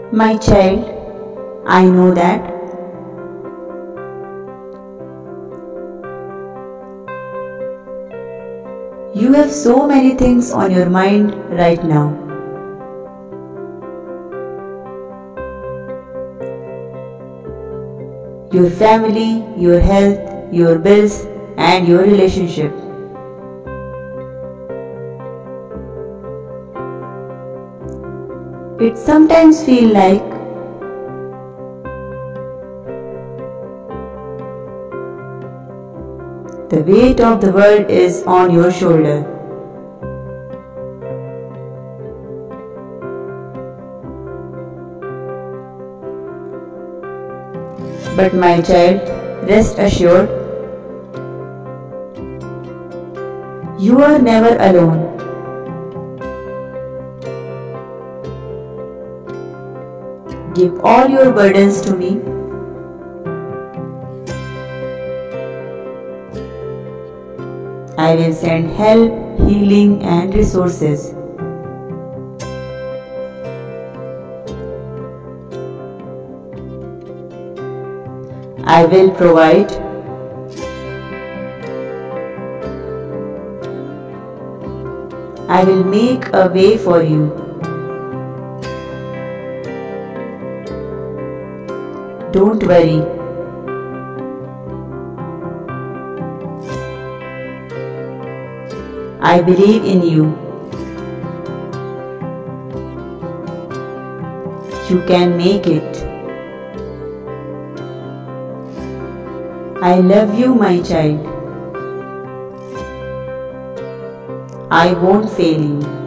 My child, I know that you have so many things on your mind right now. Your family, your health, your bills, and your relationship. It sometimes feels like the weight of the world is on your shoulder. But my child, rest assured, you are never alone. Give all your burdens to me. I will send help, healing, and resources. I will provide. I will make a way for you. Don't worry. I believe in you. You can make it. I love you, my child. I won't fail you.